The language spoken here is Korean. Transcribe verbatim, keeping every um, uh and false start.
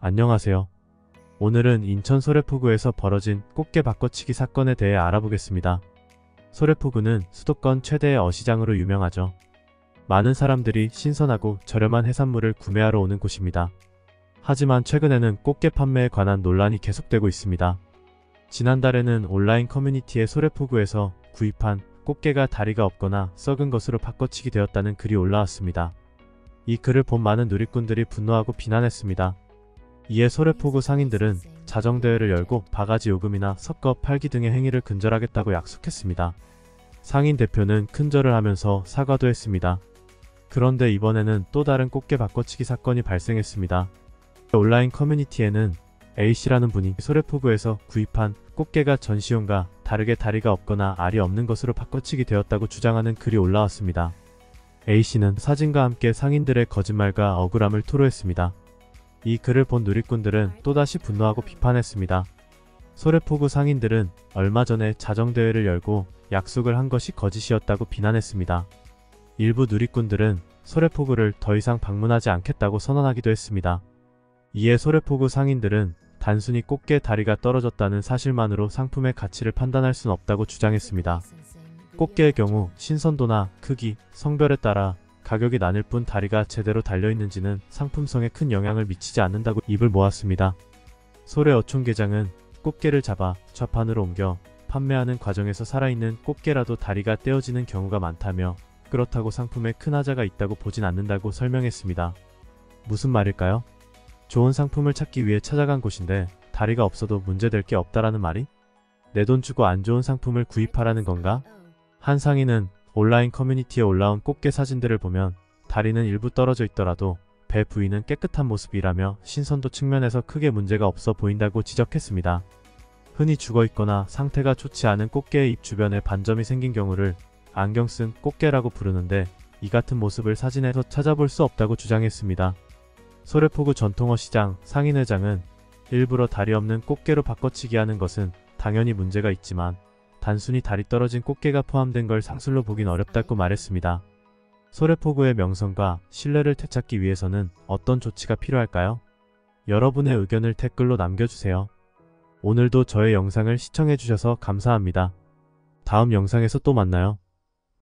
안녕하세요. 오늘은 인천 소래포구에서 벌어진 꽃게 바꿔치기 사건에 대해 알아보겠습니다. 소래포구는 수도권 최대의 어시장으로 유명하죠. 많은 사람들이 신선하고 저렴한 해산물을 구매하러 오는 곳입니다. 하지만 최근에는 꽃게 판매에 관한 논란이 계속되고 있습니다. 지난달에는 온라인 커뮤니티에 소래포구에서 구입한 꽃게가 다리가 없거나 썩은 것으로 바꿔치기 되었다는 글이 올라왔습니다. 이 글을 본 많은 누리꾼들이 분노하고 비난했습니다. 이에 소래포구 상인들은 자정대회를 열고 바가지 요금이나 섞어 팔기 등의 행위를 근절하겠다고 약속했습니다. 상인 대표는 큰절을 하면서 사과도 했습니다. 그런데 이번에는 또 다른 꽃게 바꿔치기 사건이 발생했습니다. 온라인 커뮤니티에는 A씨라는 분이 소래포구에서 구입한 꽃게가 전시용과 다르게 다리가 없거나 알이 없는 것으로 바꿔치기 되었다고 주장하는 글이 올라왔습니다. A씨는 사진과 함께 상인들의 거짓말과 억울함을 토로했습니다. 이 글을 본 누리꾼들은 또다시 분노하고 비판했습니다. 소래포구 상인들은 얼마 전에 자정대회를 열고 약속을 한 것이 거짓이었다고 비난했습니다. 일부 누리꾼들은 소래포구를 더 이상 방문하지 않겠다고 선언하기도 했습니다. 이에 소래포구 상인들은 단순히 꽃게 다리가 떨어졌다는 사실만으로 상품의 가치를 판단할 수는 없다고 주장했습니다. 꽃게의 경우 신선도나 크기, 성별에 따라 가격이 나뉠 뿐 다리가 제대로 달려있는지는 상품성에 큰 영향을 미치지 않는다고 입을 모았습니다. 소래 어촌게장은 꽃게를 잡아 좌판으로 옮겨 판매하는 과정에서 살아있는 꽃게라도 다리가 떼어지는 경우가 많다며 그렇다고 상품에 큰 하자가 있다고 보진 않는다고 설명했습니다. 무슨 말일까요? 좋은 상품을 찾기 위해 찾아간 곳인데 다리가 없어도 문제될 게 없다라는 말이? 내 돈 주고 안 좋은 상품을 구입하라는 건가? 한 상인은 온라인 커뮤니티에 올라온 꽃게 사진들을 보면 다리는 일부 떨어져 있더라도 배 부위는 깨끗한 모습이라며 신선도 측면에서 크게 문제가 없어 보인다고 지적했습니다. 흔히 죽어있거나 상태가 좋지 않은 꽃게의 입 주변에 반점이 생긴 경우를 안경 쓴 꽃게라고 부르는데 이 같은 모습을 사진에서 찾아볼 수 없다고 주장했습니다. 소래포구 전통어시장 상인회장은 일부러 다리 없는 꽃게로 바꿔치기 하는 것은 당연히 문제가 있지만 단순히 다리 떨어진 꽃게가 포함된 걸 상술로 보긴 어렵다고 말했습니다. 소래포구의 명성과 신뢰를 되찾기 위해서는 어떤 조치가 필요할까요? 여러분의 의견을 댓글로 남겨주세요. 오늘도 저의 영상을 시청해주셔서 감사합니다. 다음 영상에서 또 만나요.